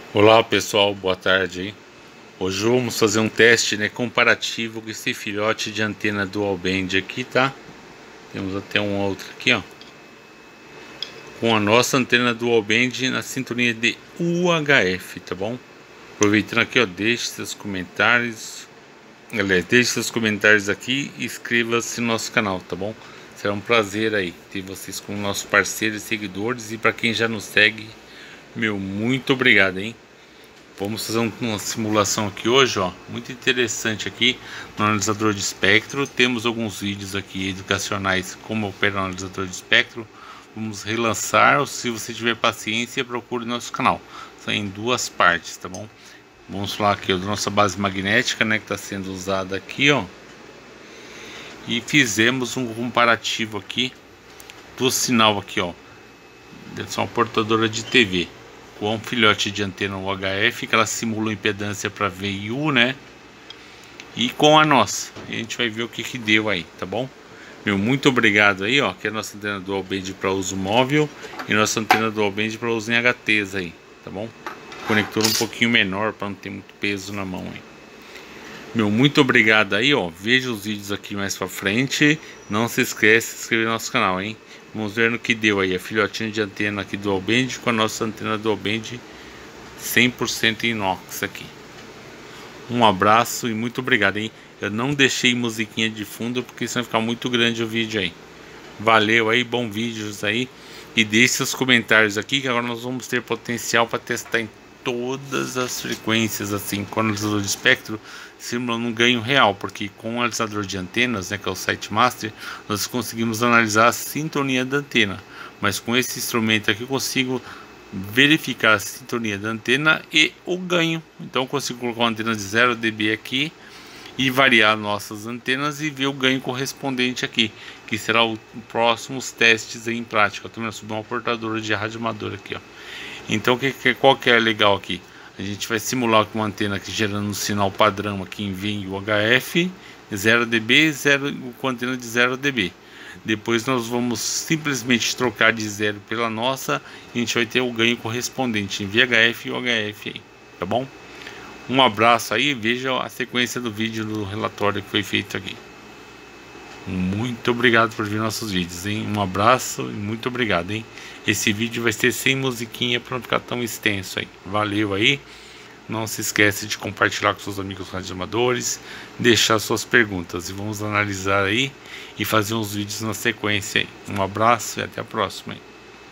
Olá pessoal, boa tarde aí. Hoje vamos fazer um teste, né, comparativo com esse filhote de antena dual band aqui, tá? Temos até um outro aqui, ó, com a nossa antena dual band na sintonia de UHF, tá bom? Aproveitando aqui, ó, deixe seus comentários, aliás, deixe seus comentários aqui e inscreva-se no nosso canal, tá bom? Será um prazer aí ter vocês como nossos parceiros e seguidores, e para quem já nos segue, meu muito obrigado, hein? Vamos fazer uma simulação aqui hoje, ó, muito interessante aqui no analisador de espectro. Temos alguns vídeos aqui educacionais como opera o analisador de espectro. Vamos relançar, ou se você tiver paciência, procure nosso canal. São em duas partes, tá bom? Vamos falar aqui ó, da nossa base magnética, né, que está sendo usada aqui, ó. E fizemos um comparativo aqui do sinal aqui, ó. Dessa uma portadora de TV. Com um filhote de antena UHF, que ela simula impedância para VU, né? E com a nossa. E a gente vai ver o que deu aí, tá bom? Meu, muito obrigado aí, ó. Que é a nossa antena dual band para uso móvel e nossa antena dual band para uso em HTs aí, tá bom? Conector um pouquinho menor para não ter muito peso na mão aí. Meu, muito obrigado aí, ó. Veja os vídeos aqui mais pra frente. Não se esquece de se inscrever no nosso canal, hein? Vamos ver no que deu aí a filhotinha de antena aqui dual band com a nossa antena dual band 100% inox aqui. Um abraço e muito obrigado, hein? Eu não deixei musiquinha de fundo porque senão vai ficar muito grande o vídeo aí. Valeu aí, bons vídeos aí. E deixe seus comentários aqui que agora nós vamos ter potencial para testar em todas as frequências, assim, com o analisador de espectro, simulando um ganho real, porque com o analisador de antenas, né, que é o SiteMaster, nós conseguimos analisar a sintonia da antena, mas com esse instrumento aqui eu consigo verificar a sintonia da antena e o ganho. Então eu consigo colocar uma antena de 0 dB aqui e variar nossas antenas e ver o ganho correspondente aqui, que será os próximos testes em prática. Eu também subi uma portadora de rádio amador aqui, ó. Então qual que é legal aqui? A gente vai simular com uma antena aqui gerando um sinal padrão aqui em V e UHF 0 dB, com antena de 0 dB. Depois nós vamos simplesmente trocar de 0 pela nossa e a gente vai ter o ganho correspondente em VHF e UHF aí, tá bom? Um abraço aí, veja a sequência do vídeo do relatório que foi feito aqui. Muito obrigado por ver nossos vídeos, hein? Um abraço e muito obrigado, hein? Esse vídeo vai ser sem musiquinha para não ficar tão extenso aí. Valeu aí. Não se esquece de compartilhar com seus amigos radioamadores, deixar suas perguntas e vamos analisar aí e fazer uns vídeos na sequência aí. Um abraço e até a próxima aí.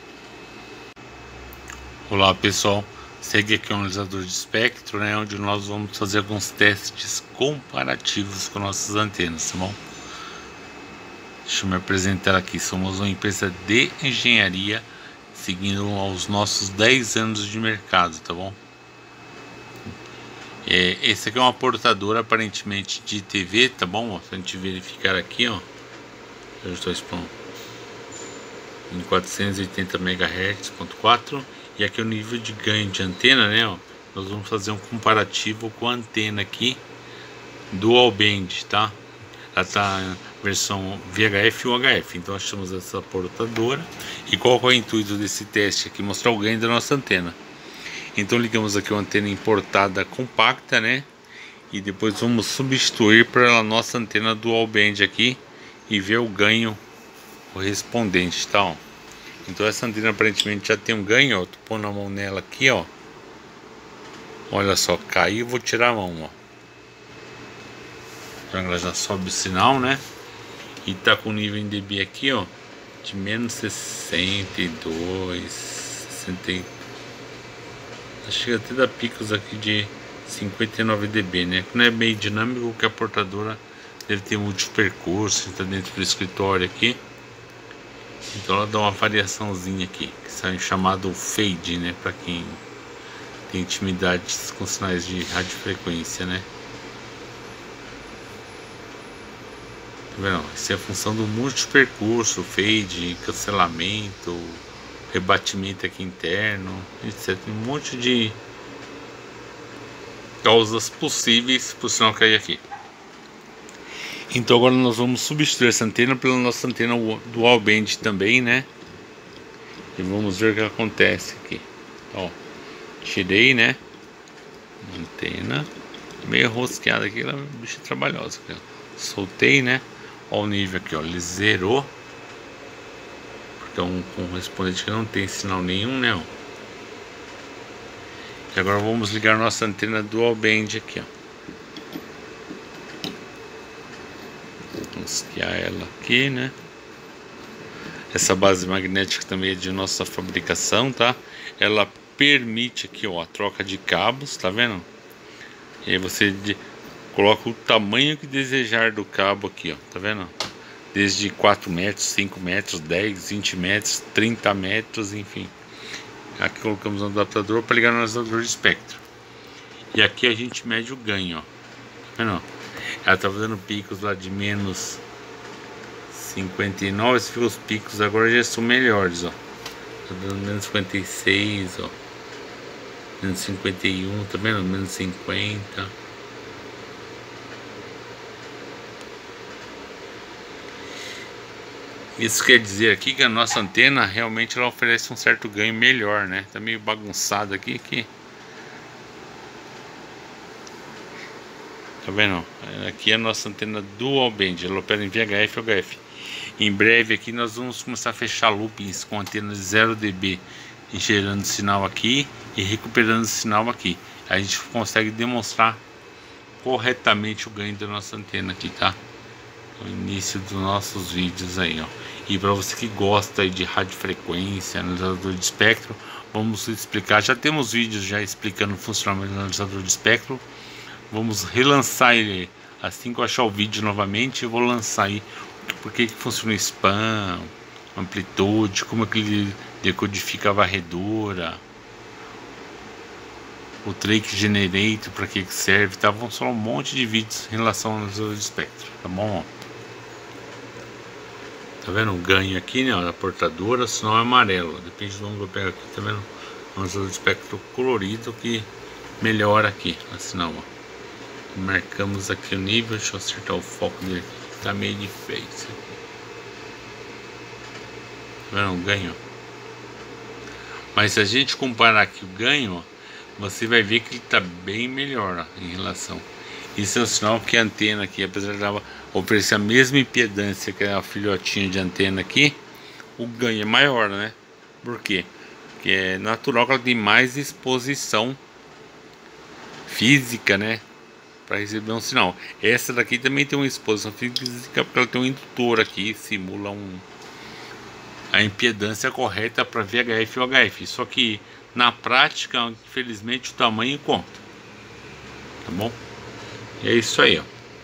Olá pessoal, segue aqui o analisador de espectro, né? Onde nós vamos fazer alguns testes comparativos com nossas antenas, tá bom? Deixa eu me apresentar aqui. Somos uma empresa de engenharia seguindo aos nossos 10 anos de mercado, tá bom? Esse aqui é uma portadora aparentemente de TV, tá bom? Se a gente verificar aqui, ó, eu estou expondo em 480 MHz, ponto 4, e aqui é o nível de ganho de antena, né? Ó, nós vamos fazer um comparativo com a antena aqui dual band, tá? Ela tá versão VHF e UHF. Então nós temos essa portadora. E qual é o intuito desse teste aqui? Mostrar o ganho da nossa antena. Então ligamos aqui uma antena importada compacta, né? E depois vamos substituir para a nossa antena dual band aqui e ver o ganho correspondente, tá? Ó. Então essa antena aparentemente já tem um ganho, ó. Tô pondo a mão nela aqui, ó. Olha só, caiu, vou tirar a mão, ó. Ela já sobe o sinal, né? E tá com nível em dB aqui, ó, de menos 62, 60, chega até dar picos aqui de 59 dB, né? Que não é meio dinâmico, que a portadora deve ter multipercurso, está dentro do escritório aqui. Então ela dá uma variaçãozinha aqui, que é chamado fade, né? Para quem tem intimidade com sinais de radiofrequência, né? Essa é a função do multipercurso, fade, cancelamento, rebatimento aqui interno, etc. Tem um monte de causas possíveis para o sinal cair aqui. Então agora nós vamos substituir essa antena pela nossa antena dual band também, né? E vamos ver o que acontece aqui. Ó, tirei, né? Antena meio rosqueada aqui, ela é uma bicha trabalhosa aqui, ó. Soltei, né? Ó o nível aqui, ó, ele zerou. Porque é um correspondente que não tem sinal nenhum, né? Ó. E agora vamos ligar nossa antena dual band aqui, ó. Rosquear ela aqui, né? Essa base magnética também é de nossa fabricação, tá? Ela permite aqui, ó, a troca de cabos, tá vendo? E aí você coloca o tamanho que desejar do cabo aqui, ó, tá vendo? Desde 4 metros, 5 metros, 10, 20 metros, 30 metros, enfim. Aqui colocamos um adaptador para ligar no adaptador de espectro. E aqui a gente mede o ganho, ó. Tá vendo? Ela tá fazendo picos lá de menos 59, os picos agora já são melhores, ó. Tá dando menos 56, ó. Menos 51, tá vendo? Menos 50. Isso quer dizer aqui que a nossa antena realmente ela oferece um certo ganho melhor, né? Tá meio bagunçado aqui, tá vendo? Aqui é a nossa antena dual band, ela opera em VHF e UHF. Em breve aqui nós vamos começar a fechar loopings com antenas 0 dB, gerando sinal aqui e recuperando sinal aqui. A gente consegue demonstrar corretamente o ganho da nossa antena aqui, tá? No início dos nossos vídeos aí, ó. E para você que gosta aí de radiofrequência, analisador de espectro, vamos explicar. Já temos vídeos já explicando o funcionamento do analisador de espectro. Vamos relançar ele assim que eu achar o vídeo novamente. Eu vou lançar aí porque que funciona o spam, amplitude, como é que ele decodifica a varredura, o Drake Generator, para que serve, tá? Vamos falar um monte de vídeos em relação ao analisador de espectro, tá bom? Tá vendo o ganho aqui, né? Da portadora, o sinal é amarelo, depende de onde eu pego aqui, tá vendo? O analisador de espectro colorido que melhora aqui o sinal, ó. Marcamos aqui o nível, deixa eu acertar o foco dele aqui, tá meio difícil aqui. Tá vendo o ganho? Mas se a gente comparar aqui o ganho, ó, você vai ver que ele está bem melhor, ó, em relação. Isso é um sinal que a antena aqui, apesar de oferecer a mesma impedância que a filhotinha de antena aqui, o ganho é maior, né? Por quê? Porque é natural que ela tem mais exposição física, né? Para receber um sinal. Essa daqui também tem uma exposição física porque ela tem um indutor aqui, simula a impedância correta para VHF e UHF. Só que na prática, infelizmente, o tamanho conta. Tá bom? E é isso aí, ó.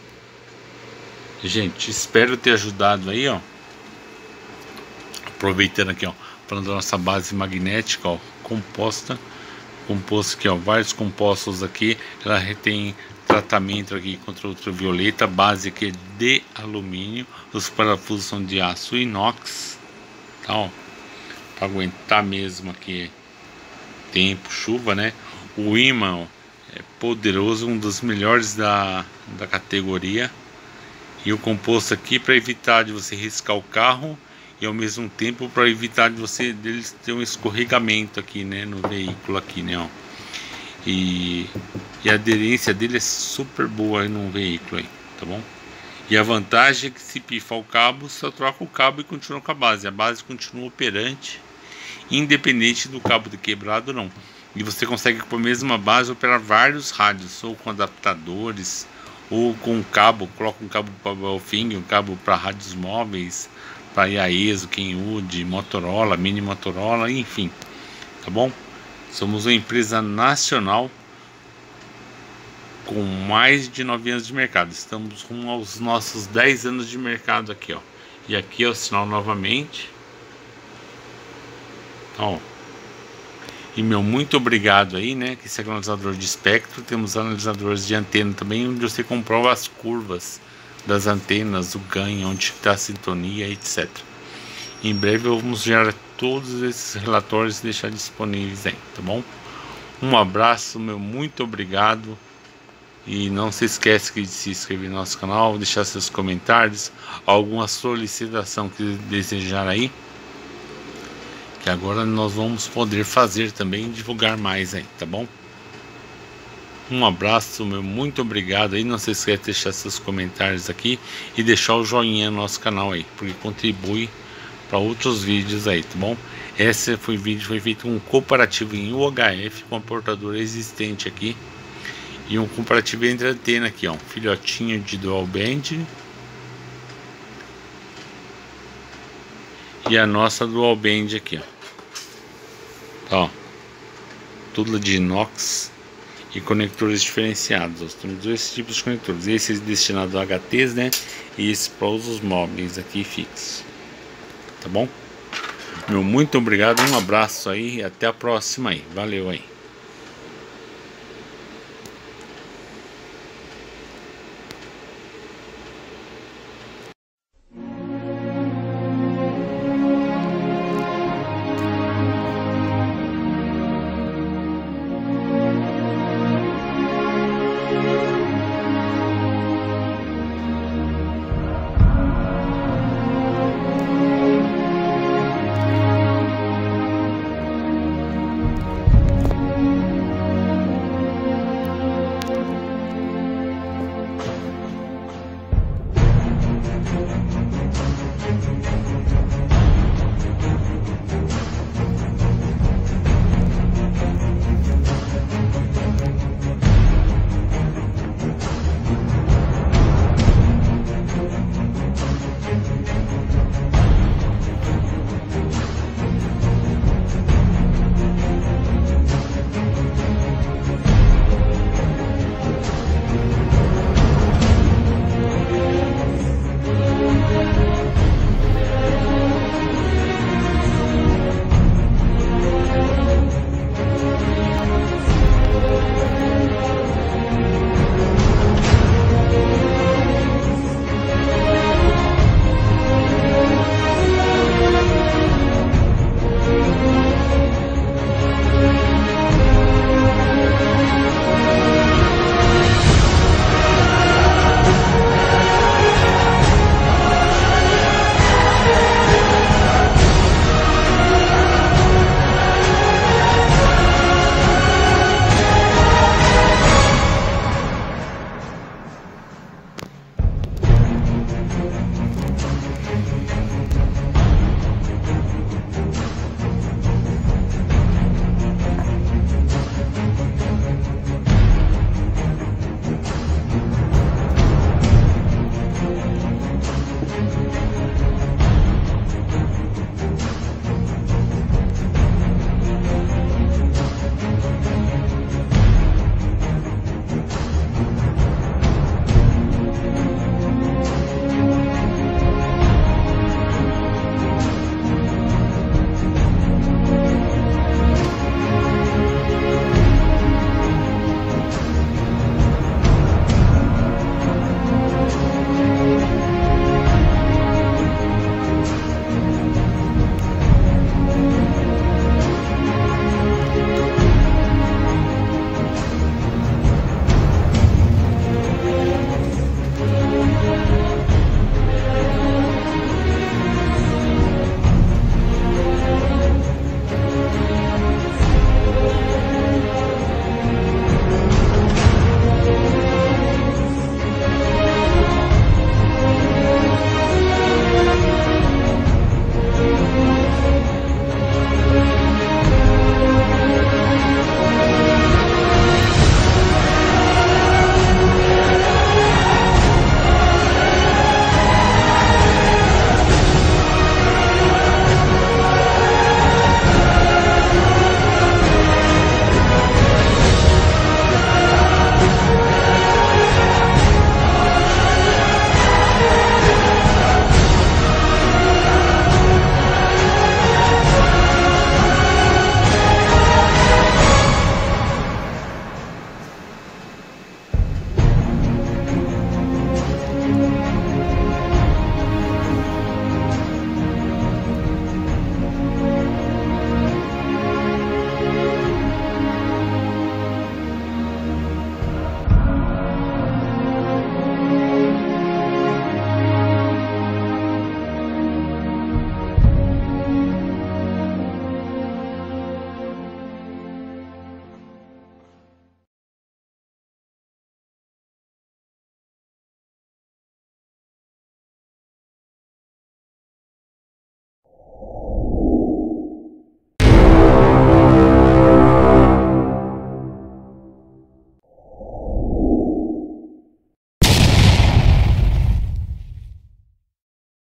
Gente, espero ter ajudado aí, ó. Aproveitando aqui, ó, falando da nossa base magnética, ó, composto aqui, ó, vários compostos aqui. Ela tem tratamento aqui contra ultravioleta, base aqui é de alumínio, os parafusos são de aço inox, tá, ó, para aguentar mesmo aqui tempo, chuva, né? O ímã, ó, é poderoso, um dos melhores da categoria. E o composto aqui para evitar de você riscar o carro e ao mesmo tempo para evitar de você deles ter um escorregamento aqui, né, no veículo aqui, né, ó. E a aderência dele é super boa aí no veículo aí, tá bom? E a vantagem é que se pifar o cabo, só troca o cabo e continua com a base continua operante, independente do cabo ter quebrado ou não. E você consegue com a mesma base operar vários rádios, ou com adaptadores, ou com um cabo, coloca um cabo para Baofeng, um cabo para rádios móveis, para Yaesu, Kenwood, Motorola, Mini Motorola, enfim, tá bom? Somos uma empresa nacional com mais de 9 anos de mercado. Estamos rumo aos nossos 10 anos de mercado aqui, ó. E aqui é o sinal novamente. Ó. E meu muito obrigado aí, né? Que esse é analisador de espectro. Temos analisadores de antena também, onde você comprova as curvas das antenas, o ganho, onde está a sintonia, etc. Em breve vamos gerar todos esses relatórios e deixar disponíveis aí, tá bom? Um abraço, meu muito obrigado. E não se esqueça de se inscrever no nosso canal, deixar seus comentários, alguma solicitação que desejar aí, que agora nós vamos poder fazer também, divulgar mais aí, tá bom? Um abraço, meu, muito obrigado aí. Não se esqueça de deixar seus comentários aqui e deixar o joinha no nosso canal aí, porque contribui para outros vídeos aí, tá bom? Esse foi feito um comparativo em UHF com a portadora existente aqui e um comparativo entre a antena aqui, ó, um filhotinho de dual band e a nossa dual band aqui, ó, tudo de inox e conectores diferenciados. Nós temos dois tipos de conectores, esse é destinado a HTs, né, e esse para usos móveis aqui fixos, tá bom? Meu muito obrigado, um abraço aí e até a próxima aí, valeu aí.